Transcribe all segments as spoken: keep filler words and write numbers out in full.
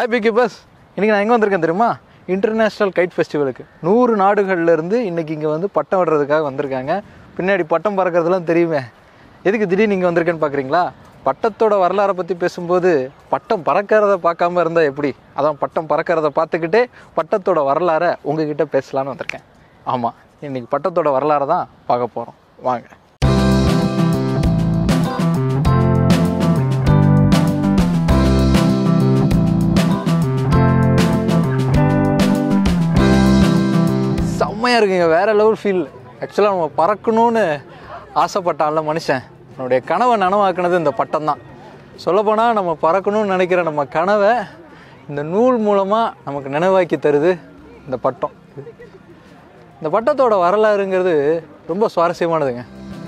Hi bcubers. இன்றைக்கி நான் எங்கே வந்திருக்கேன் தெரியுமா? இன்டர்நேஷ்னல் கைட் ஃபெஸ்டிவலுக்கு. நூறு நாடுகள்லேருந்து இன்றைக்கி இங்கே வந்து பட்டம் விடுறதுக்காக வந்திருக்காங்க. பின்னாடி பட்டம் பறக்கிறதுலாம் தெரியுமே. எதுக்கு திடீர்னு இங்கே வந்திருக்கேன்னு பார்க்குறீங்களா? பட்டத்தோட வரலாறை பற்றி பேசும்போது பட்டம் பறக்கிறத பார்க்காம இருந்தால் எப்படி? அதான் பட்டம் பறக்கிறத பார்த்துக்கிட்டே பட்டத்தோட வரலாறை உங்ககிட்ட பேசலான்னு வந்திருக்கேன். ஆமாம், இன்றைக்கி பட்டத்தோட வரலாறை தான் பார்க்க போகிறோம். வாங்க. செம்மையாக இருக்குங்க, வேறு லெவல் ஃபீல். ஆக்சுவலாக நம்ம பறக்கணும்னு ஆசைப்பட்டான்ல மனுஷன், என்னுடைய கனவை நனவாக்குனது இந்த பட்டம் தான். சொல்லப்போனால் நம்ம பறக்கணும்னு நினைக்கிற நம்ம கனவை இந்த நூல் மூலமாக நமக்கு நினைவாக்கி தருது இந்த பட்டம். இந்த பட்டத்தோட வரலாறுங்கிறது ரொம்ப சுவாரஸ்யமானதுங்க.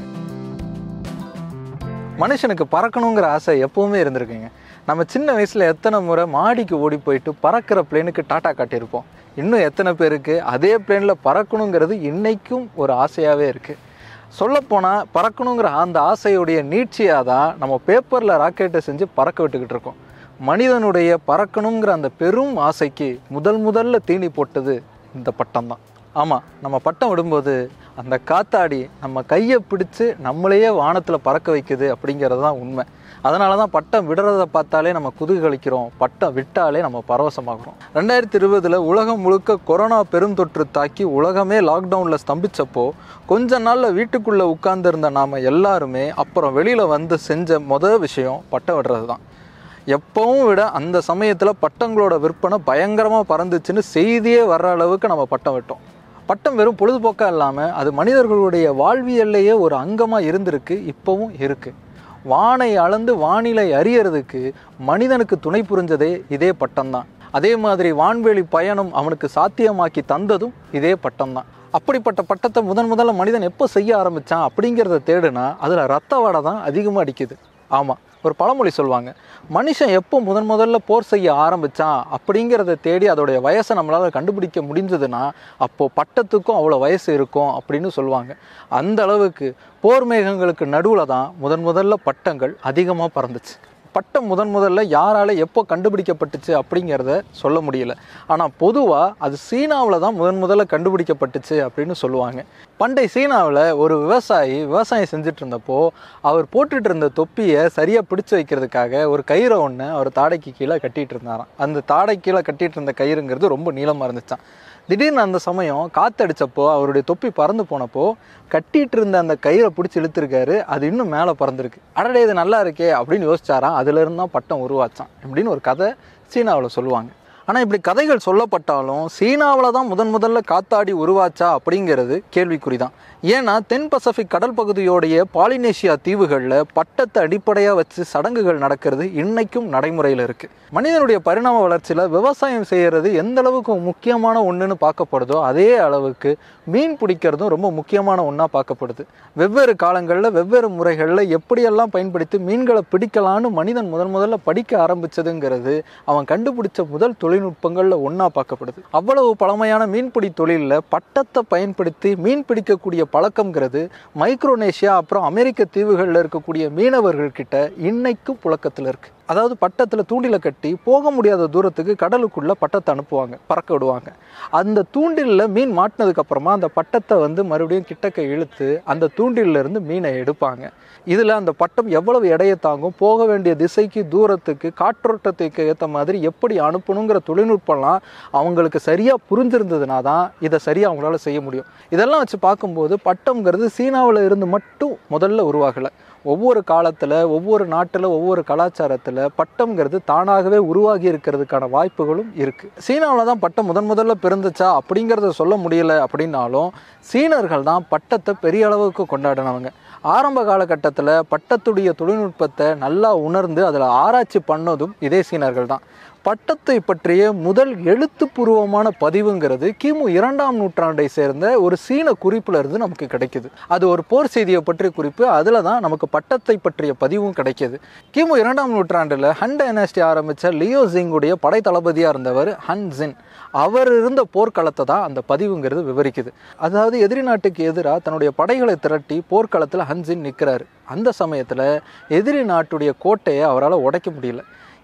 மனுஷனுக்கு பறக்கணுங்கிற ஆசை எப்போவுமே இருந்திருக்குங்க. நம்ம சின்ன வயசில் எத்தனை முறை மாடிக்கு ஓடி போயிட்டு பறக்கிற பிளேனுக்கு டாட்டா காட்டியிருப்போம். இன்னும் எத்தனை பேருக்கு அதே பிளேனில் பறக்கணுங்கிறது இன்றைக்கும் ஒரு ஆசையாகவே இருக்குது. சொல்லப்போனால் பறக்கணுங்கிற அந்த ஆசையுடைய நீட்சியாக தான் நம்ம பேப்பரில் ராக்கெட்டை செஞ்சு பறக்க விட்டுக்கிட்டு இருக்கோம். மனிதனுடைய பறக்கணுங்கிற அந்த பெரும் ஆசைக்கு முதல் முதல்ல தீனி போட்டது இந்த பட்டம் தான். ஆமாம், நம்ம பட்டம் விடும்போது அந்த காத்தாடி நம்ம கையை பிடிச்சி நம்மளையே வானத்தில் பறக்க வைக்குது அப்படிங்கிறது தான் உண்மை. அதனால தான் பட்டம் விடுறதை பார்த்தாலே நம்ம குதூகலிக்கிறோம், பட்டம் விட்டாலே நம்ம பரவசமாகிறோம். ரெண்டாயிரத்தி இருபதில் உலகம் முழுக்க கொரோனா பெருந்தொற்று தாக்கி உலகமே லாக்டவுனில் ஸ்தம்பிச்சப்போ கொஞ்ச நாளில் வீட்டுக்குள்ளே உட்கார்ந்துருந்த நாம் எல்லாருமே அப்புறம் வெளியில் வந்து செஞ்ச மொதல் விஷயம் பட்டம் விடுறது தான். எப்பவும் விட அந்த சமயத்தில் பட்டங்களோட விற்பனை பயங்கரமாக பறந்துச்சுன்னு செய்தியே வர்ற அளவுக்கு நம்ம பட்டம் விட்டோம். பட்டம் வெறும் பொழுதுபோக்காக இல்லாமல் அது மனிதர்களுடைய வாழ்வியல்லையே ஒரு அங்கமாக இருந்திருக்கு, இப்போவும் இருக்குது. வானை அளந்து வானிலை அறியறதுக்கு மனிதனுக்கு துணை புரிஞ்சதே இதே பட்டம்தான். அதே மாதிரி வான்வெளி பயணம் அவனுக்கு சாத்தியமாக்கி தந்ததும் இதே பட்டம்தான். அப்படிப்பட்ட பட்டத்தை முதன் முதல்ல மனிதன் எப்போ செய்ய ஆரம்பித்தான் அப்படிங்கிறத தேடுனா அதில் ரத்த வாடை தான் அதிகமாக அடிக்குது. ஆமாம், ஒரு பழமொழி சொல்லுவாங்க, மனுஷன் எப்போ முதன் முதல்ல போர் செய்ய ஆரம்பித்தான் அப்படிங்கிறத தேடி அதோடைய வயசை நம்மளால் கண்டுபிடிக்க முடிஞ்சதுன்னா அப்போது பட்டத்துக்கும் அவ்வளோ வயசு இருக்கும் அப்படின்னு சொல்லுவாங்க. அந்த அளவுக்கு போர் மேகங்களுக்கு நடுவில் தான் முதன் முதல்ல பட்டங்கள் அதிகமாக பறந்துச்சு. பட்டம் முதன் முதல்ல யாரால் எப்போ கண்டுபிடிக்கப்பட்டுச்சு அப்படிங்கிறத சொல்ல முடியல. ஆனால் பொதுவாக அது சீனாவில் தான் முதன் முதல்ல கண்டுபிடிக்கப்பட்டுச்சு அப்படின்னு சொல்லுவாங்க. பண்டை சீனாவில் ஒரு விவசாயி விவசாயம் செஞ்சுட்டு இருந்தப்போ அவர் போட்டுட்டு இருந்த தொப்பியை சரியாக பிடிச்சி வைக்கிறதுக்காக ஒரு கயிறை ஒன்று அவர் தாடைக்கு கீழே கட்டிகிட்டு இருந்தாராம். அந்த தாடை கீழே கட்டிகிட்டு இருந்த கயிறுங்கிறது ரொம்ப நீளமாக இருந்துச்சான். திடீர்னு அந்த சமயம் காற்றடிச்சப்போ அவருடைய தொப்பி பறந்து போனப்போ கட்டிகிட்டு இருந்த அந்த கயிறை பிடிச்சி இழுத்துருக்காரு, அது இன்னும் மேலே பறந்துருக்கு. அடடே, இது நல்லா இருக்கே அப்படின்னு யோசிச்சாராம். அதுலேருந்து தான் பட்டம் உருவாச்சான் அப்படின்னு ஒரு கதை சீனாவில் சொல்லுவாங்க. ஆனால் இப்படி கதைகள் சொல்லப்பட்டாலும் சீனாவில் தான் முதன் முதல்ல காத்தாடி உருவாச்சா அப்படிங்கிறது கேள்விக்குறி தான். ஏன்னா தென் பசிபிக் கடல் பகுதியோடைய பாலினேஷியா தீவுகளில் பட்டத்தை அடிப்படையாக வச்சு சடங்குகள் நடக்கிறது இன்னைக்கும் நடைமுறையில் இருக்குது. மனிதனுடைய பரிணாம வளர்ச்சியில் விவசாயம் செய்கிறது எந்த அளவுக்கு முக்கியமான ஒன்றுன்னு பார்க்கப்படுதோ அதே அளவுக்கு மீன் பிடிக்கிறதும் ரொம்ப முக்கியமான ஒன்றா பார்க்கப்படுது. வெவ்வேறு காலங்களில் வெவ்வேறு முறைகளில் எப்படியெல்லாம் பயன்படுத்தி மீன்களை பிடிக்கலான்னு மனிதன் முதன் முதல்ல படிக்க ஆரம்பித்ததுங்கிறது அவன் கண்டுபிடிச்ச முதல் தொழில்நுட்பங்களில் ஒன்றா பார்க்கப்படுது. அவ்வளவு பழமையான மீன்பிடி தொழிலில் பட்டத்தை பயன்படுத்தி மீன் பிடிக்கக்கூடிய பழக்கம்ங்கிறது மைக்ரோனேஷியா அப்புறம் அமெரிக்க தீவுகளில் இருக்கக்கூடிய மீனவர்கள்கிட்ட இன்னைக்கும் புழக்கத்தில் இருக்குது. அதாவது பட்டத்தில் தூண்டில கட்டி போக முடியாத தூரத்துக்கு கடலுக்குள்ளே பட்டத்தை அனுப்புவாங்க, பறக்க விடுவாங்க. அந்த தூண்டிலில் மீன் மாட்டினதுக்கு அப்புறமா அந்த பட்டத்தை வந்து மறுபடியும் கிட்டக்க இழுத்து அந்த தூண்டிலிருந்து மீனை எடுப்பாங்க. இதில் அந்த பட்டம் எவ்வளவு எடையை தாங்கும், போக வேண்டிய திசைக்கு தூரத்துக்கு காற்றோட்டத்துக்கு ஏற்ற மாதிரி எப்படி அனுப்பணுங்கிற தொழில்நுட்பம்லாம் அவங்களுக்கு சரியாக புரிஞ்சிருந்ததுனா தான் இதை சரியாக அவங்களால செய்ய முடியும். இதெல்லாம் வச்சு பார்க்கும்போது பட்டம்ங்கிறது சீனாவில் இருந்து மட்டும் முதல்ல உருவாகலை. ஒவ்வொரு காலத்தில் ஒவ்வொரு நாட்டில் ஒவ்வொரு கலாச்சாரத்தில் பட்டம்ங்கிறது தானாகவே உருவாகி இருக்கிறதுக்கான வாய்ப்புகளும் இருக்குது. சீனாவில் தான் பட்டம் முதன் முதல்ல பிறந்துச்சா அப்படிங்கிறத சொல்ல முடியலை அப்படின்னாலும் சீனர்கள் தான் பட்டத்தை பெரிய அளவுக்கு கொண்டாடினவங்க. ஆரம்ப காலகட்டத்தில் பட்டத்துடைய தொழில்நுட்பத்தை நல்லா உணர்ந்து அதில் ஆராய்ச்சி பண்ணதும் இதே சீனர்கள் தான். பட்டத்தை பற்றிய முதல் எழுத்துப்பூர்வமான பதிவுங்கிறது கிமு இரண்டாம் நூற்றாண்டை சேர்ந்த ஒரு சீன குறிப்புல இருந்து நமக்கு கிடைக்குது. அது ஒரு போர் செய்தியை பற்றிய குறிப்பு. அதில் தான் நமக்கு பட்டத்தை பற்றிய பதிவும் கிடைக்கிது. கிமு இரண்டாம் நூற்றாண்டில் ஹன் டைனாஸ்டி ஆரம்பித்த லியோ ஜிங்குடைய படை தளபதியாக இருந்தவர் ஹன் ஜின். அவர் இருந்த போர்க்களத்தை தான் அந்த பதிவுங்கிறது விவரிக்குது. அதாவது எதிரி நாட்டுக்கு எதிராக தன்னுடைய படைகளை திரட்டி போர்க்களத்தில் ஹன் ஜின் நிற்கிறாரு. அந்த சமயத்தில் எதிரி நாட்டுடைய கோட்டையை அவரால் உடைக்க முடியல.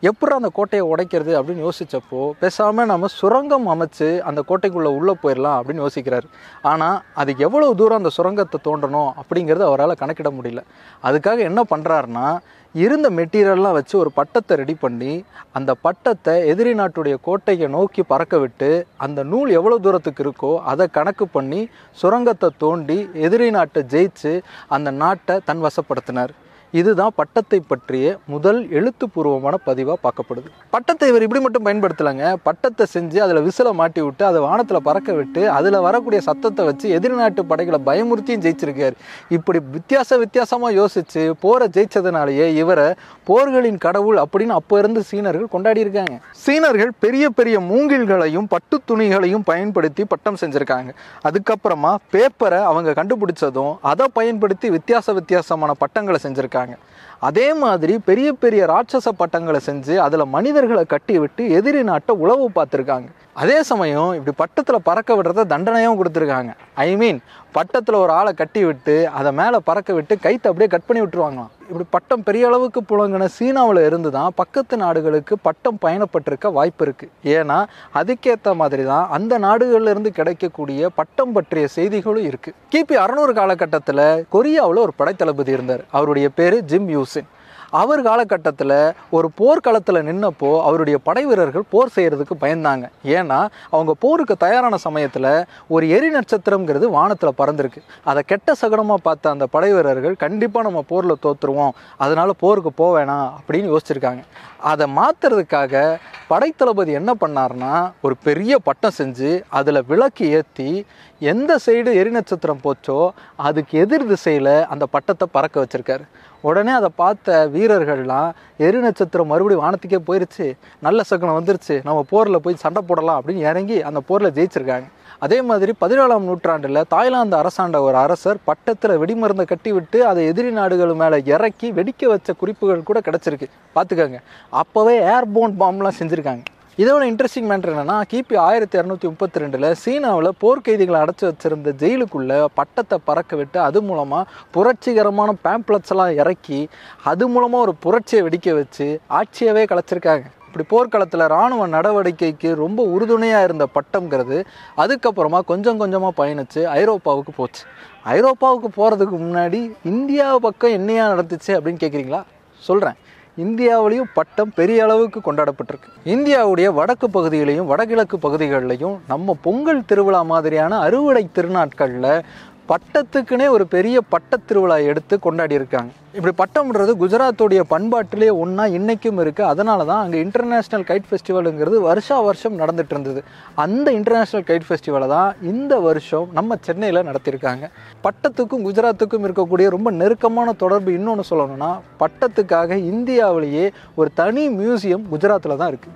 எப்படி அந்த கோட்டையை உடைக்கிறது அப்படின்னு யோசித்தப்போ பேசாமல் நம்ம சுரங்கம் அமைச்சு அந்த கோட்டைக்குள்ளே உள்ளே போயிடலாம் அப்படின்னு யோசிக்கிறாரு. ஆனால் அதுக்கு எவ்வளோ தூரம் அந்த சுரங்கத்தை தோண்டணும் அப்படிங்கிறது அவரால் கணக்கிட முடியல. அதுக்காக என்ன பண்ணுறாருனா, இருந்த மெட்டீரியல்லாம் வச்சு ஒரு பட்டத்தை ரெடி பண்ணி அந்த பட்டத்தை எதிரி நாட்டுடைய கோட்டையை நோக்கி பறக்க விட்டு அந்த நூல் எவ்வளோ தூரத்துக்கு இருக்கோ அதை கணக்கு பண்ணி சுரங்கத்தை தோண்டி எதிரி நாட்டை ஜெயிச்சு அந்த நாட்டை தன் வசப்படுத்தினார். இதுதான் பட்டத்தை பற்றிய முதல் எழுத்துப்பூர்வமான பதிவாக பார்க்கப்படுது. பட்டத்தை இவர் இப்படி மட்டும் பயன்படுத்தலைங்க. பட்டத்தை செஞ்சு அதில் விசிலை மாட்டி விட்டு அதை வானத்தில் பறக்க விட்டு அதில் வரக்கூடிய சத்தத்தை வச்சு எதிரி நாட்டு படைகளை பயமுறுத்தியும் ஜெயிச்சிருக்காரு. இப்படி வித்தியாச வித்தியாசமாக யோசித்து போரை ஜெயிச்சதுனாலேயே இவரை போர்களின் கடவுள் அப்படின்னு அப்போ இருந்து சீனர்கள் கொண்டாடி இருக்காங்க. சீனர்கள் பெரிய பெரிய மூங்கில்களையும் பட்டு துணிகளையும் பயன்படுத்தி பட்டம் செஞ்சுருக்காங்க. அதுக்கப்புறமா பேப்பரை அவங்க கண்டுபிடிச்சதும் அதை பயன்படுத்தி வித்தியாச வித்தியாசமான பட்டங்களை செஞ்சுருக்காங்க. அதே மாதிரி பெரிய பெரிய ராட்சச பட்டங்களை செஞ்சு அதில் மனிதர்களை கட்டி விட்டு எதிரி நாட்டை உளவு பார்த்துருக்காங்க. அதே சமயம் இப்படி பட்டத்தில் பறக்க விடுறத தண்டனையும் கொடுத்துருக்காங்க. ஐ மீன் பட்டத்தில் ஒரு ஆளை கட்டி விட்டு அதை மேலே பறக்க விட்டு கைத்தை அப்படியே கட் பண்ணி விட்டுருவாங்களாம். இப்படி பட்டம் பெரிய அளவுக்கு புழங்கின சீனாவில் இருந்து தான் பக்கத்து நாடுகளுக்கு பட்டம் பயணப்பட்டிருக்க வாய்ப்பு இருக்குது. ஏன்னா அதுக்கேற்ற மாதிரி தான் அந்த நாடுகள்லேருந்து கிடைக்கக்கூடிய பட்டம் பற்றிய செய்திகளும் இருக்குது. கிபி அறுநூறு காலகட்டத்தில் கொரியாவில் ஒரு படைத்தளபதி இருந்தார். அவருடைய பேர் ஜிம் யூசின். அவர் காலகட்டத்தில் ஒரு போர்க்களத்தில் நின்னப்போ அவருடைய படை வீரர்கள் போர் செய்கிறதுக்கு பயந்தாங்க. ஏன்னா அவங்க போருக்கு தயாரான சமயத்தில் ஒரு எரி நட்சத்திரங்கிறது வானத்தில் பறந்துருக்கு. அதை கெட்ட சகுனமாக பார்த்த அந்த படை வீரர்கள் கண்டிப்பாக நம்ம போரில் தோற்றுருவோம், அதனால் போருக்கு போவேணாம் அப்படின்னு யோசிச்சிருக்காங்க. அதை மாற்றுறதுக்காக படைத்தளபதி என்ன பண்ணார்னா, ஒரு பெரிய பட்டம் செஞ்சு அதில் விளக்கு ஏற்றி எந்த சைடு எரி நட்சத்திரம் போச்சோ அதுக்கு எதிர் திசையில் அந்த பட்டத்தை பறக்க வச்சுருக்காரு. உடனே அதை பார்த்த வீரர்கள்லாம் எரி நட்சத்திரம் மறுபடியும் வானத்துக்கே போயிடுச்சு, நல்ல சகுனம் வந்துருச்சு, நம்ம போரில் போய் சண்டை போடலாம் அப்படின்னு இறங்கி அந்த போரில் ஜெயிச்சிருக்காங்க. அதே மாதிரி பதினேழாம் நூற்றாண்டில் தாய்லாந்து அரசாண்ட ஒரு அரசர் பட்டத்தில் வெடிமருந்தை கட்டி விட்டு அதை எதிரி நாடுகள் மேலே இறக்கி வெடிக்க வச்ச குறிப்புகள் கூட கிடச்சிருக்கு. பார்த்துக்கோங்க, அப்போவே ஏர்போன் பாம்லாம் செஞ்சுருக்காங்க. இதோட இன்ட்ரெஸ்டிங் மேட்டர் என்னென்னா, கிபி ஆயிரத்தி இரநூத்தி முப்பத்தி ரெண்டில் சீனாவில் போர்க்கைதிகளை அடைச்சி வச்சிருந்த ஜெயிலுக்குள்ளே பட்டத்தை பறக்க விட்டு அது மூலமாக புரட்சிகரமான பேம்ப்ளெட்ஸ் எல்லாம் இறக்கி அது மூலமாக ஒரு புரட்சியை வெடிக்க வச்சு ஆட்சியவே கலைச்சிருக்காங்க. இப்படி போர்க்களத்தில் இராணுவ நடவடிக்கைக்கு ரொம்ப உறுதுணையாக இருந்த பட்டம்ங்கிறது அதுக்கப்புறமா கொஞ்சம் கொஞ்சமாக பயணித்து ஐரோப்பாவுக்கு போச்சு. ஐரோப்பாவுக்கு போகிறதுக்கு முன்னாடி இந்தியா பக்கம் என்னையா நடந்துச்சு அப்படின்னு கேட்குறீங்களா? சொல்கிறேன். இந்தியாவிலையும் பட்டம் பெரிய அளவுக்கு கொண்டாடப்பட்டிருக்கு. இந்தியாவுடைய வடக்கு பகுதியிலையும் வடகிழக்கு பகுதிகளிலையும் நம்ம பொங்கல் திருவிழா மாதிரியான அறுவடை திருநாட்களில் பட்டத்துக்குன்னே ஒரு பெரிய பட்ட திருவிழா எடுத்து கொண்டாடி இருக்காங்க. இப்படி பட்டம்ன்றது குஜராத்துடைய பண்பாட்டிலே ஒன்றா இன்றைக்கும் இருக்குது. அதனால தான் அங்கே இன்டர்நேஷ்னல் கைட் ஃபெஸ்டிவலுங்கிறது வருஷா வருஷம் நடந்துட்டு இருந்தது. அந்த இன்டர்நேஷ்னல் கைட் ஃபெஸ்டிவலை தான் இந்த வருஷம் நம்ம சென்னையில் நடத்தியிருக்காங்க. பட்டத்துக்கும் குஜராத்துக்கும் இருக்கக்கூடிய ரொம்ப நெருக்கமான தொடர்பு இன்னொன்று சொல்லணும்னா, பட்டத்துக்காக இந்தியாவிலேயே ஒரு தனி மியூசியம் குஜராத்தில் தான் இருக்குது.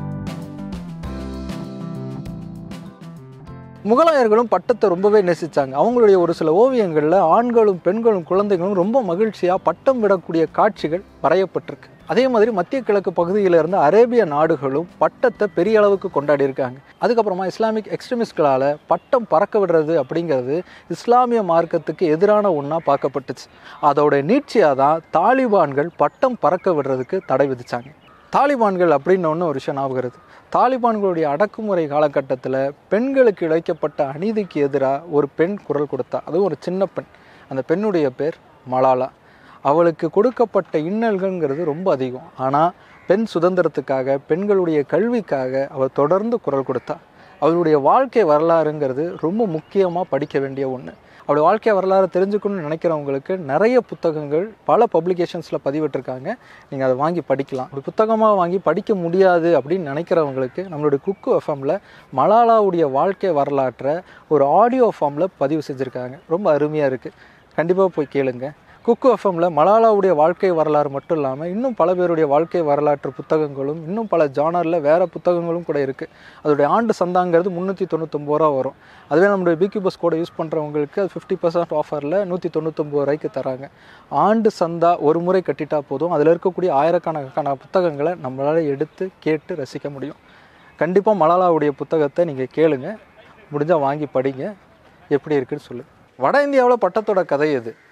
முகலாயர்களும் பட்டத்தை ரொம்பவே நேசித்தாங்க. அவங்களுடைய ஒரு சில ஓவியங்களில் ஆண்களும் பெண்களும் குழந்தைகளும் ரொம்ப மகிழ்ச்சியாக பட்டம் விடக்கூடிய காட்சிகள் வரையப்பட்டிருக்கு. அதே மாதிரி மத்திய கிழக்கு பகுதியில் இருந்த அரேபிய நாடுகளும் பட்டத்தை பெரிய அளவுக்கு கொண்டாடி இருக்காங்க. அதுக்கப்புறமா இஸ்லாமிக் எக்ஸ்ட்ரீமிஸ்ட்களால் பட்டம் பறக்க விடுறது அப்படிங்கிறது இஸ்லாமிய மார்க்கத்துக்கு எதிரான ஒன்றா பார்க்கப்பட்டுச்சு. அதோட நீட்சியாக தான் தாலிபான்கள் பட்டம் பறக்க விடுறதுக்கு தடை விதித்தாங்க. தாலிபான்கள் அப்படின்னு ஒன்று ஒரு விஷயம் ஞாபகம். தாலிபான்களுடைய அடக்குமுறை காலகட்டத்தில் பெண்களுக்கு இழைக்கப்பட்ட அநீதிக்கு எதிராக ஒரு பெண் குரல் கொடுத்தா. அதுவும் ஒரு சின்ன பெண். அந்த பெண்ணுடைய பேர் மலாலா. அவளுக்கு கொடுக்கப்பட்ட இன்னல்கள்ங்கிறது ரொம்ப அதிகம். ஆனால் பெண் சுதந்திரத்துக்காக, பெண்களுடைய கல்விக்காக அவள் தொடர்ந்து குரல் கொடுத்தா. அவளுடைய வாழ்க்கை வரலாறுங்கிறது ரொம்ப முக்கியமாக படிக்க வேண்டிய ஒன்று. அப்படி வாழ்க்கை வரலாறு தெரிஞ்சுக்கணும்னு நினைக்கிறவங்களுக்கு நிறைய புத்தகங்கள் பல பப்ளிகேஷன்ஸில் பதிவிட்டிருக்காங்க. நீங்கள் அதை வாங்கி படிக்கலாம். அப்படி புத்தகமாக வாங்கி படிக்க முடியாது அப்படின்னு நினைக்கிறவங்களுக்கு நம்மளுடைய குக்கு எஃப்எம்மில் மலாலாவுடைய வாழ்க்கை வரலாற்றை ஒரு ஆடியோ ஃபார்மில் பதிவு செஞ்சுருக்காங்க. ரொம்ப அருமையாக இருக்குது. கண்டிப்பாக போய் கேளுங்க. குக்கு எஃப்எம்மில் மலாலாவுடைய வாழ்க்கை வரலாறு மட்டும் இல்லாமல் இன்னும் பல பேருடைய வாழ்க்கை வரலாற்று புத்தகங்களும் இன்னும் பல ஜானரில் வேறு புத்தகங்களும் கூட இருக்குது. அதோடைய ஆண்டு சந்தாங்கிறது முந்நூற்றி தொண்ணூற்றொம்பது ரூபா வரும். அதுவே நம்மளுடைய பிக்யூபர்ஸ் கோடை யூஸ் பண்ணுறவங்களுக்கு அது ஃபிஃப்டி பர்சன்ட் ஆஃபரில் நூற்றி தொண்ணூற்றொம்பது ரூபாய்க்கு தராங்க. ஆண்டு சந்தா ஒரு முறை கட்டிட்டா போதும், அதில் இருக்கக்கூடிய ஆயிரக்கணக்கான புத்தகங்களை நம்மளால் எடுத்து கேட்டு ரசிக்க முடியும். கண்டிப்பாக மலாலாவுடைய புத்தகத்தை நீங்கள் கேளுங்க, முடிஞ்சால் வாங்கி படிங்க, எப்படி இருக்குன்னு சொல்லுங்கள். வட இந்தியாவில் பட்டத்தோட கதை எது?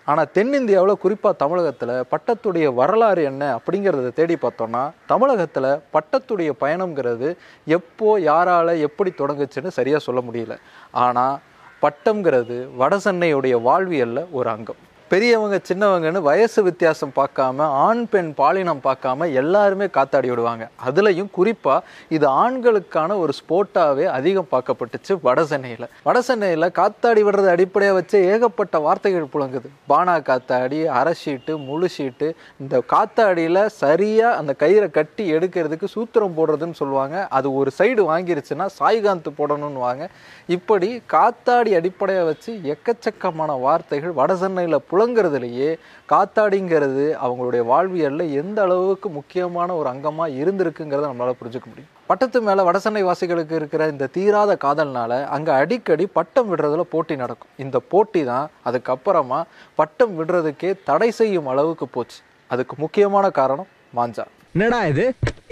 ஆனால் தென்னிந்தியாவில் குறிப்பாக தமிழகத்தில் பட்டத்துடைய வரலாறு என்ன அப்படிங்கிறத தேடி பார்த்தோம்னா தமிழகத்தில் பட்டத்துடைய பயணம்ங்கிறது எப்போ யாரால் எப்படி தொடங்குச்சுன்னு சரியாக சொல்ல முடியல. ஆனால் பட்டம்ங்கிறது வட சென்னையுடைய வாழ்வியலில் ஒரு அங்கம். பெரியவங்க சின்னவங்கன்னு வயசு வித்தியாசம் பார்க்காம ஆண் பெண் பாலினம் பார்க்காம எல்லாருமே காத்தாடி விடுவாங்க. அதுலேயும் குறிப்பாக இது ஆண்களுக்கான ஒரு ஸ்போர்ட்டாகவே அதிகம் பார்க்கப்பட்டுச்சு வட சென்னையில். வட சென்னையில் காத்தாடி விடுறது அடிப்படையாக வச்சு ஏகப்பட்ட வார்த்தைகள் புழங்குது. பானா காத்தாடி, அரை ஷீட்டு, முழு ஷீட்டு. இந்த காத்தாடியில் சரியாக அந்த கயிறை கட்டி எடுக்கிறதுக்கு சூத்திரம் போடுறதுன்னு சொல்லுவாங்க. அது ஒரு சைடு வாங்கிருச்சுன்னா சாய்காந்த் போடணும்னு வாங்க. இப்படி காத்தாடி அடிப்படையாக வச்சு எக்கச்சக்கமான வார்த்தைகள் வட சென்னையில் புலங்கிறதுலையே காத்தாடிங்கிறது அவங்களுடைய வாழ்வியலில் எந்த அளவுக்கு முக்கியமான ஒரு அங்கமாக இருந்திருக்குங்கிறத நம்மளால் புரிஞ்சுக்க முடியும். பட்டத்து மேலே வடசென்னை வாசிகளுக்கு இருக்கிற இந்த தீராத காதல்னால அங்கே அடிக்கடி பட்டம் விடுறதுல போட்டி நடக்கும். இந்த போட்டி தான் அதுக்கப்புறமா பட்டம் விடுறதுக்கே தடை செய்யும் அளவுக்கு போச்சு. அதுக்கு முக்கியமான காரணம் மாஞ்சா. என்னடா இது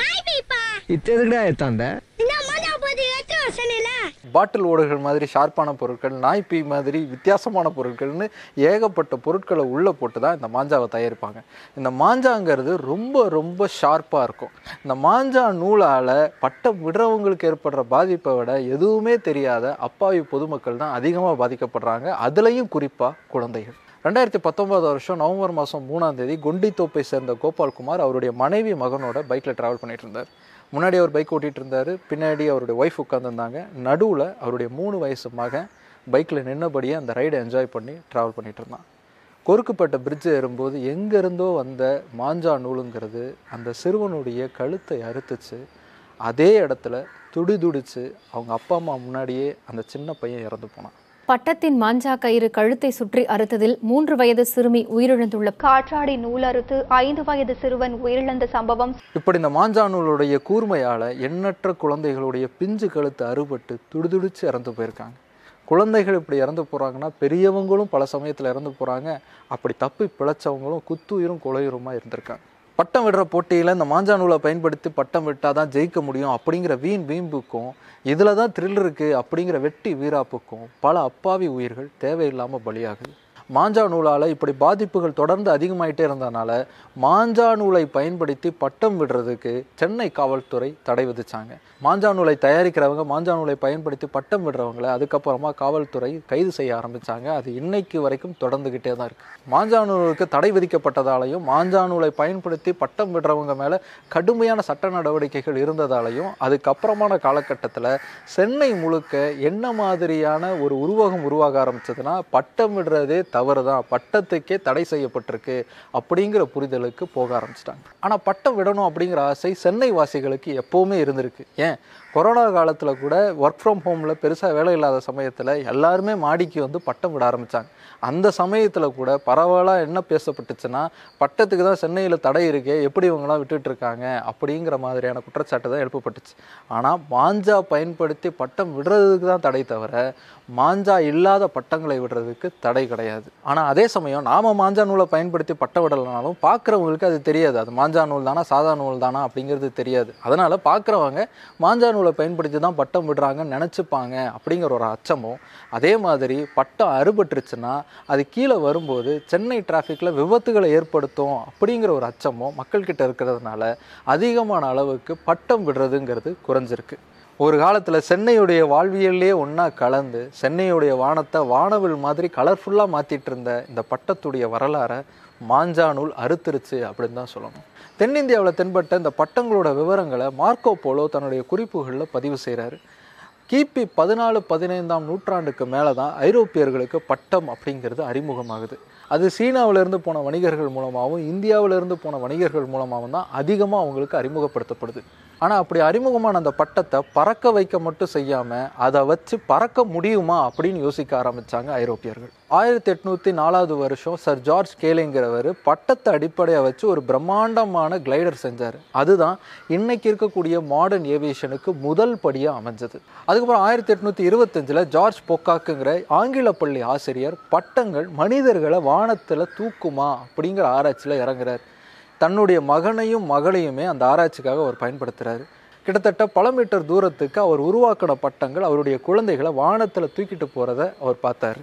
பாட்டில் ஓடுகள் மாதிரி ஷார்ப்பான பொருட்கள், நாய்ப்பி மாதிரி வித்தியாசமான பொருட்கள்னு ஏகப்பட்ட பொருட்களை உள்ளே போட்டு தான் இந்த மாஞ்சாவை தயாரிப்பாங்க. இந்த மாஞ்சாங்கிறது ரொம்ப ரொம்ப ஷார்ப்பாக இருக்கும். இந்த மாஞ்சா நூலால் பட்டம் விடுறவங்களுக்கு ஏற்படுற பாதிப்பை விட எதுவுமே தெரியாத அப்பாவி பொதுமக்கள் தான் அதிகமாக பாதிக்கப்படுறாங்க. அதுலேயும் குறிப்பாக குழந்தைகள். ரெண்டாயிரத்தி பத்தொன்பது வருஷம் நவம்பர் மாதம் மூணாம் தேதி கொண்டித்தோப்பை சேர்ந்த கோபால்குமார் அவருடைய மனைவி மகனோட பைக்கில் ட்ராவல் பண்ணிட்டு இருந்தார். முன்னாடி அவர் பைக் ஓட்டிகிட்டு இருந்தார், பின்னாடி அவருடைய ஒய்ஃப் உட்காந்துருந்தாங்க. நடுவில் அவருடைய மூணு வயசு மகன் பைக்கில் நின்னபடியே அந்த ரைடை என்ஜாய் பண்ணி ட்ராவல் பண்ணிகிட்டு இருந்தான். கொருக்குப்பட்ட பிரிட்ஜு ஏறும்போது எங்கேருந்தோ வந்த மாஞ்சா நூலுங்கிறது அந்த சிறுவனுடைய கழுத்தை அறுத்துச்சு. அதே இடத்துல துடி துடிச்சு அவங்க அப்பா அம்மா முன்னாடியே அந்த சின்ன பையன் இறந்து போனான். பட்டத்தின் மாஞ்சா கயிறு கழுத்தை சுற்றி அறுத்ததில் மூன்று வயது சிறுமி உயிரிழந்துள்ள காற்றாடி நூல் அறுத்து ஐந்து வயது சிறுவன் உயிரிழந்த சம்பவம். இப்படி இந்த மாஞ்சா நூலுடைய கூர்மையால எண்ணற்ற குழந்தைகளுடைய பிஞ்சு கழுத்து அறுபட்டு துடிதுடிச்சு இறந்து போயிருக்காங்க. குழந்தைகள் இப்படி இறந்து போறாங்கன்னா பெரியவங்களும் பல சமயத்தில் இறந்து போறாங்க. அப்படி தப்பி பிழைச்சவங்களும் குத்துயிரும் கொலையுருமா இருந்திருக்காங்க. பட்டம் விடுற போட்டியில் இந்த மாஞ்சா நூலை பயன்படுத்தி பட்டம் விட்டால் தான் ஜெயிக்க முடியும் அப்படிங்கிற வீண் வீம்புக்கும் இதில் தான் த்ரில் இருக்குது அப்படிங்கிற வெட்டி வீராப்புக்கும் பல அப்பாவி உயிர்கள் தேவையில்லாமல் பலியாகுது. மாஞ்சா நூலால் இப்படி பாதிப்புகள் தொடர்ந்து அதிகமாயிட்டே இருந்ததுனால மாஞ்சா நூலை பயன்படுத்தி பட்டம் விடுறதுக்கு சென்னை காவல்துறை தடை விதிச்சாங்க. மாஞ்சா நூலை தயாரிக்கிறவங்க மாஞ்சா நூலை பயன்படுத்தி பட்டம் விடுறவங்களை அதுக்கப்புறமா காவல்துறை கைது செய்ய ஆரம்பித்தாங்க. அது இன்னைக்கு வரைக்கும் தொடர்ந்துக்கிட்டே தான் இருக்குது. மாஞ்சா நூலுக்கு தடை விதிக்கப்பட்டதாலையும் மாஞ்சா நூலை பயன்படுத்தி பட்டம் விடுறவங்க மேலே கடுமையான சட்ட நடவடிக்கைகள் இருந்ததாலையும் அதுக்கப்புறமான காலகட்டத்தில் சென்னை முழுக்க என்ன மாதிரியான ஒரு உருவகம் உருவாக ஆரம்பிச்சதுன்னா பட்டம் விடுறதே தவறு தான், பட்டத்துக்கே தடை செய்யப்பட்டிருக்கு அப்படிங்கிற புரிதலுக்கு போக ஆரம்பிச்சிட்டாங்க. ஆனால் பட்டம் விடணும் அப்படிங்கிற ஆசை சென்னை வாசிகளுக்கு எப்போவுமே இருந்திருக்கு. ஏன் கொரோனா காலத்தில் கூட ஒர்க் ஃப்ரம் ஹோமில் பெருசாக வேலை இல்லாத சமயத்தில் எல்லாருமே மாடிக்கு வந்து பட்டம் விட ஆரம்பித்தாங்க. அந்த சமயத்தில் கூட பரவாயில்ல என்ன பேசப்பட்டுச்சுன்னா பட்டத்துக்கு தான் சென்னையில் தடை இருக்கே, எப்படி இவங்களாம் விட்டுட்டு இருக்காங்க அப்படிங்கிற மாதிரியான குற்றச்சாட்டு தான் எழுப்பப்பட்டுச்சு. ஆனால் மாஞ்சா பயன்படுத்தி பட்டம் விடுறதுக்கு தான் தடை தவிர மாஞ்சா இல்லாத பட்டங்களை விடுறதுக்கு தடை கிடையாது. ஆனால் அதே சமயம் நாம் மாஞ்சா நூலை பயன்படுத்தி பட்டம் விடலைனாலும் பார்க்குறவங்களுக்கு அது தெரியாது. அது மாஞ்சா நூல் தானா சாதா நூல் தானா அப்படிங்கிறது தெரியாது. அதனால் பார்க்குறவங்க மாஞ்சா நூலை பயன்படுத்தி தான் பட்டம் விடுறாங்கன்னு நினச்சிப்பாங்க அப்படிங்கிற ஒரு அச்சமும், அதே மாதிரி பட்டம் அறுபட்டுருச்சுன்னா அது கீழே வரும்போது சென்னை டிராஃபிக்கில் விபத்துகளை ஏற்படுத்தும் அப்படிங்கிற ஒரு அச்சமும் மக்கள்கிட்ட இருக்கிறதுனால அதிகமான அளவுக்கு பட்டம் விடுறதுங்கிறது குறைஞ்சிருக்கு. ஒரு காலத்தில் சென்னையுடைய வாழ்வியல்லே ஒன்றா கலந்து சென்னையுடைய வானத்தை வானவில் மாதிரி கலர்ஃபுல்லாக மாற்றிட்டு இருந்த இந்த பட்டத்துடைய வரலாறை மாஞ்சா நூல் அறுத்துருச்சு அப்படின்னு தான் சொல்லணும். தென்னிந்தியாவில் தென்பட்ட இந்த பட்டங்களோட விவரங்களை மார்க்கோ போலோ தன்னுடைய குறிப்புகளில் பதிவு செய்கிறாரு. கிபி பதினாலு பதினைந்தாம் நூற்றாண்டுக்கு மேலே தான் ஐரோப்பியர்களுக்கு பட்டம் அப்படிங்கிறது அறிமுகமாகுது. அது சீனாவிலிருந்து போன வணிகர்கள் மூலமாகவும் இந்தியாவிலிருந்து போன வணிகர்கள் மூலமாகவும் தான் அதிகமாக அவங்களுக்கு அறிமுகப்படுத்தப்படுது. ஆனால் அப்படி அறிமுகமான அந்த பட்டத்தை பறக்க வைக்க மட்டும் செய்யாமல் அதை வச்சு பறக்க முடியுமா அப்படின்னு யோசிக்க ஆரம்பித்தாங்க ஐரோப்பியர்கள். ஆயிரத்தி எட்நூற்றி நாலாவது வருஷம் சர் ஜார்ஜ் கேலிங்கிறவர் பட்டத்தை அடிப்படையாக வச்சு ஒரு பிரம்மாண்டமான கிளைடர் செஞ்சார். அதுதான் இன்னைக்கு இருக்கக்கூடிய மாடர்ன் ஏவியேஷனுக்கு முதல் படியாக அமைஞ்சது. அதுக்கப்புறம் ஆயிரத்தி எட்நூற்றி இருபத்தஞ்சில் ஜார்ஜ் பொக்காக்குங்கிற ஆங்கில பள்ளி ஆசிரியர் பட்டங்கள் மனிதர்களை வானத்தில் தூக்குமா அப்படிங்கிற ஆராய்ச்சியில் இறங்குறார். தன்னுடைய மகனையும் மகளையுமே அந்த ஆராய்ச்சிக்காக அவர் பயன்படுத்துகிறாரு. கிட்டத்தட்ட பல மீட்டர் தூரத்துக்கு அவர் உருவாக்கின பட்டங்கள் அவருடைய குழந்தைகளை வானத்தில் தூக்கிட்டு போகிறத அவர் பார்த்தார்.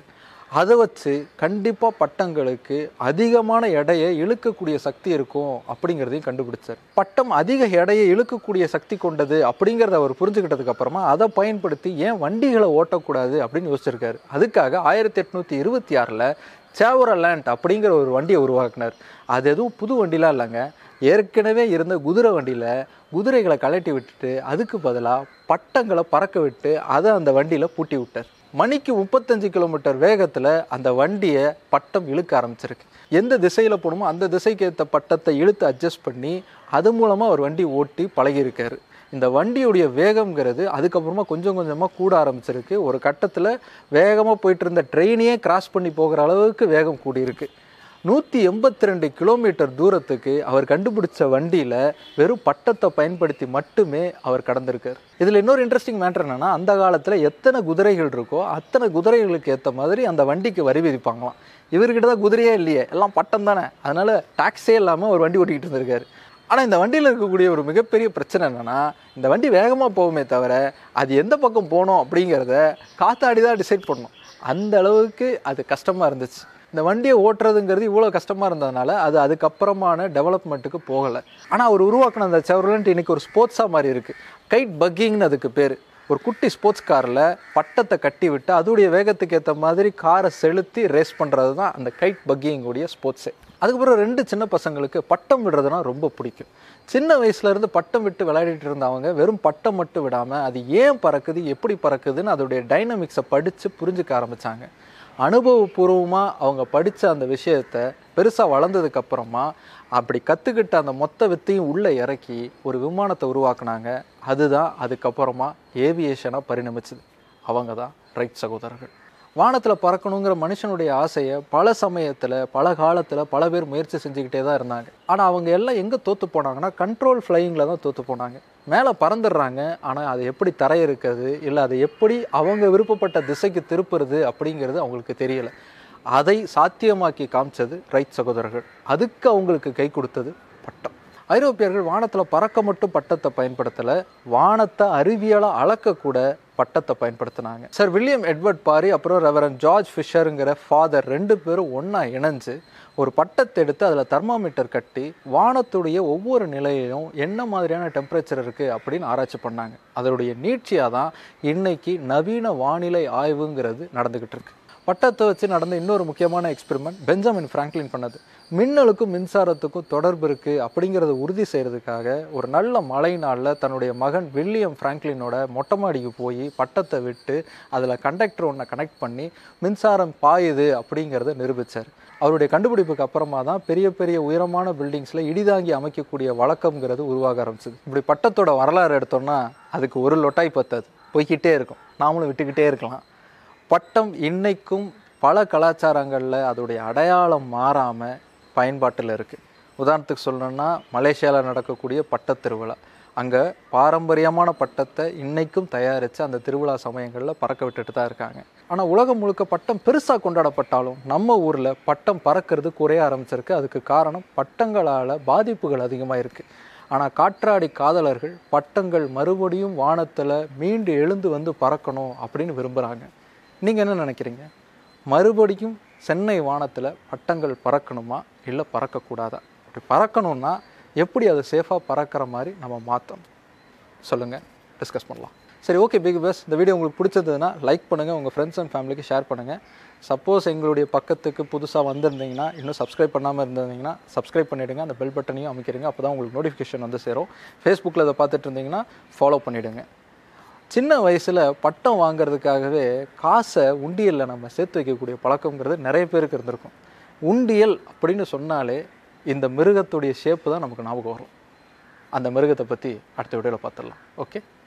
அதை வச்சு கண்டிப்பாக பட்டங்களுக்கு அதிகமான எடையை இழுக்கக்கூடிய சக்தி இருக்கும் அப்படிங்கிறதையும் கண்டுபிடிச்சார். பட்டம் அதிக எடையை இழுக்கக்கூடிய சக்தி கொண்டது அப்படிங்கிறத அவர் புரிஞ்சுக்கிட்டதுக்கு அப்புறமா அதை பயன்படுத்தி ஏன் வண்டிகளை ஓட்டக்கூடாது அப்படின்னு யோசிச்சிருக்காரு. அதுக்காக ஆயிரத்தி எட்நூற்றி இருபத்தி ஆறில் சேவரலேண்ட் அப்படிங்கிற ஒரு வண்டியை உருவாக்குனார். அது எதுவும் புது வண்டிலாம் இல்லைங்க, ஏற்கனவே இருந்த குதிரை வண்டியில் குதிரைகளை கலட்டி விட்டுட்டு அதுக்கு பதிலாக பட்டங்களை பறக்க விட்டு அதை அந்த வண்டியில் பூட்டி விட்டார். மணிக்கு முப்பத்தஞ்சு கிலோமீட்டர் வேகத்தில் அந்த வண்டியை பட்டம் இழுக்க ஆரம்பிச்சிருக்கு. எந்த திசையில் போகணுமோ அந்த திசைக்கு ஏற்ற பட்டத்தை இழுத்து அட்ஜஸ்ட் பண்ணி அது மூலமாக அவர் வண்டி ஓட்டி பழகியிருக்காரு. இந்த வண்டியுடைய வேகம்ங்கிறது அதுக்கப்புறமா கொஞ்சம் கொஞ்சமாக கூட ஆரம்பிச்சிருக்கு. ஒரு கட்டத்தில் வேகமாக போயிட்டு இருந்த ட்ரெயினையே கிராஸ் பண்ணி போகிற அளவுக்கு வேகம் கூடியிருக்கு. நூற்றி எண்பத்தி ரெண்டு கிலோமீட்டர் தூரத்துக்கு அவர் கண்டுபிடிச்ச வண்டியில் வெறும் பட்டத்தை பயன்படுத்தி மட்டுமே அவர் கடந்திருக்கார். இதில் இன்னொரு இன்ட்ரெஸ்டிங் மேட்டர் என்னென்னா, அந்த காலத்தில் எத்தனை குதிரைகள் இருக்கோ அத்தனை குதிரைகளுக்கு ஏற்ற மாதிரி அந்த வண்டிக்கு வரி விதிப்பாங்களாம். இவர்கிட்ட தான் குதிரையே இல்லையே, எல்லாம் பட்டம் தானே, அதனால் டாக்ஸே இல்லாமல் ஒரு வண்டி ஓட்டிக்கிட்டு இருந்திருக்காரு. ஆனால் இந்த வண்டியில் இருக்கக்கூடிய ஒரு மிகப்பெரிய பிரச்சனை என்னென்னா, இந்த வண்டி வேகமாக போகுமே தவிர அது எந்த பக்கம் போகணும் அப்படிங்கிறத காத்தாடி தான் டிசைட் பண்ணணும். அந்த அளவுக்கு அது கஷ்டமாக இருந்துச்சு. இந்த வண்டியை ஓட்டுறதுங்கிறது இவ்வளோ கஷ்டமாக இருந்ததுனால அது அதுக்கப்புறமான டெவலப்மெண்ட்டுக்கு போகலை. ஆனால் அவர் உருவாக்கின அந்த செவர்லண்ட் இன்றைக்கி ஒரு ஸ்போர்ட்ஸாக மாதிரி இருக்குது. கைட் பக்கிங்னு அதுக்கு பேர். ஒரு குட்டி ஸ்போர்ட்ஸ் காரில் பட்டத்தை கட்டி விட்டு அதோடைய வேகத்துக்கு ஏற்ற மாதிரி காரை செலுத்தி ரேஸ் பண்ணுறது தான் அந்த கைட் பக்கிங்குடைய ஸ்போர்ட்ஸே. அதுக்கப்புறம் ரெண்டு சின்ன பசங்களுக்கு பட்டம் விடுறதுனா ரொம்ப பிடிக்கும். சின்ன வயசுலேருந்து பட்டம் விட்டு விளையாடிட்டு இருந்தவங்க வெறும் பட்டம் மட்டும் விடாமல் அது ஏன் பறக்குது, எப்படி பறக்குதுன்னு அதோடைய டைனமிக்ஸை படித்து புரிஞ்சுக்க ஆரம்பித்தாங்க. அனுபவபூர்வமாக அவங்க படித்த அந்த விஷயத்தை பெருசாக வளர்ந்ததுக்கப்புறமா அப்படி கற்றுக்கிட்ட அந்த மொத்த வித்தையும் உள்ளே இறக்கி ஒரு விமானத்தை உருவாக்குனாங்க. அதுதான் அதுக்கப்புறமா ஏவியேஷனாக பரிணமிச்சுது. அவங்க தான் ரைட் சகோதரர்கள். வானத்தில் பறக்கணுங்கிற மனுஷனுடைய ஆசையை பல சமயத்தில் பல காலத்தில் பல பேர் முயற்சி செஞ்சுக்கிட்டே தான் இருந்தாங்க. ஆனால் அவங்க எல்லாம் எங்கே தோற்று போனாங்கன்னா கண்ட்ரோல் ஃப்ளையிங்கில் தான் தோற்று போனாங்க. மேலே பறந்துடுறாங்க, ஆனால் அதை எப்படி தரையிறக்கிறது இல்லை அதை எப்படி அவங்க விருப்பப்பட்ட திசைக்கு திருப்புறது அப்படிங்கிறது அவங்களுக்கு தெரியலை. அதை சாத்தியமாக்கி காமிச்சது ரைட் சகோதரர்கள். அதுக்கு அவங்களுக்கு கை கொடுத்தது பட்டம். ஐரோப்பியர்கள் வானத்தில் பறக்க மட்டும் பட்டத்தை பயன்படுத்தலை, வானத்தை அறிவியலாக அளக்கக்கூட பட்டத்தை பயன்படுத்தினாங்க. சார் வில்லியம் எட்வர்ட் பாரி அப்புறம் ரெவரன் ஜார்ஜ் ஃபிஷருங்கிற ஃபாதர் ரெண்டு பேரும் ஒன்றா இணைஞ்சு ஒரு பட்டத்தை எடுத்து அதில் தெர்மாமீட்டர் கட்டி வானத்துடைய ஒவ்வொரு நிலையிலும் என்ன மாதிரியான டெம்பரேச்சர் இருக்குது அப்படின்னு ஆராய்ச்சி பண்ணாங்க. அதனுடைய நீட்சியாக தான் இன்னைக்கு நவீன வானிலை ஆய்வுங்கிறது நடந்துக்கிட்டு இருக்கு. பட்டத்தை வச்சு நடந்த இன்னொரு முக்கியமான எக்ஸ்பெரிமெண்ட் பெஞ்சமின் ஃப்ராங்க்லின் பண்ணது. மின்னலுக்கும் மின்சாரத்துக்கும் தொடர்பு இருக்குது அப்படிங்கிறத உறுதி செய்கிறதுக்காக ஒரு நல்ல மழை நாளில் தன்னுடைய மகன் வில்லியம் ஃப்ராங்க்லினோட மொட்டை மாடிக்கு போய் பட்டத்தை விட்டு அதில் கண்டக்டர் ஒன்றை கனெக்ட் பண்ணி மின்சாரம் பாயுது அப்படிங்கிறத நிரூபித்தார். அவருடைய கண்டுபிடிப்புக்கு அப்புறமா தான் பெரிய பெரிய உயரமான பில்டிங்ஸில் இடிதாங்கி அமைக்கக்கூடிய வழக்கம்ங்கிறது உருவாக ஆரம்பிச்சிது. இப்படி பட்டத்தோட வரலாறு எடுத்தோம்னா அதுக்கு ஒரு லொட்டாய் பத்தாது, போய்கிட்டே இருக்கும், நாமளும் விட்டுக்கிட்டே இருக்கலாம். பட்டம் இன்னைக்கும் பல கலாச்சாரங்களில் அதோடைய அடையாளம் மாறாமல் பயன்பாட்டில் இருக்குது. உதாரணத்துக்கு சொல்லணுன்னா மலேசியாவில் நடக்கக்கூடிய பட்டத் திருவிழா, அங்கே பாரம்பரியமான பட்டத்தை இன்றைக்கும் தயாரித்து அந்த திருவிழா சமயங்களில் பறக்க விட்டுட்டு தான் இருக்காங்க. ஆனால் உலகம் முழுக்க பட்டம் பெருசாக கொண்டாடப்பட்டாலும் நம்ம ஊரில் பட்டம் பறக்கிறது குறைய ஆரம்பிச்சிருக்கு. அதுக்கு காரணம் பட்டங்களால் பாதிப்புகள் அதிகமாக இருக்குது. ஆனால் காற்றாடி காதலர்கள் பட்டங்கள் மறுபடியும் வானத்தில் மீண்டு எழுந்து வந்து பறக்கணும் அப்படின்னு விரும்புகிறாங்க. நீங்கள் என்ன நினைக்கிறீங்க? மறுபடியும் சென்னை வானத்தில் பட்டங்கள் பறக்கணுமா இல்லை பறக்கக்கூடாதா? அப்படி பறக்கணுன்னா எப்படி அதை சேஃபாக பறக்கிற மாதிரி நம்ம மாற்றணும் சொல்லுங்கள், டிஸ்கஸ் பண்ணலாம். சரி, ஓகே பிகபர்ஸ், இந்த வீடியோ உங்களுக்கு பிடிச்சதுன்னா லைக் பண்ணுங்கள், உங்கள் ஃப்ரெண்ட்ஸ் அண்ட் ஃபேமிலிக்கு ஷேர் பண்ணுங்கள். சப்போஸ் எங்களுடைய பக்கத்துக்கு புதுசாக வந்திருந்தீங்கன்னா, இன்னும் சப்ஸ்கிரைப் பண்ணாமல் இருந்திருந்தீங்கன்னா சப்ஸ்கிரைப் பண்ணிவிடுங்க, அந்த பெல் பட்டனையும் அமைக்கிறீங்க, அப்போ தான் உங்களுக்கு நோட்டிஃபிகேஷன் வந்து சேரும். ஃபேஸ்புக்கில் அதை பார்த்துட்டு இருந்தீங்கன்னா ஃபாலோ பண்ணிவிடுங்க. சின்ன வயசில் பட்டம் வாங்கிறதுக்காகவே காசை உண்டியலில் நம்ம சேர்த்து வைக்கக்கூடிய பழக்கங்கிறது நிறைய பேருக்கு இருந்திருக்கும். உண்டியல் அப்படின்னு சொன்னாலே இந்த மிருகத்துடைய ஷேப்பு தான் நமக்கு ஞாபகம் வரும். அந்த மிருகத்தை பற்றி அடுத்த வீடியோவில் பார்த்துடலாம். ஓகே.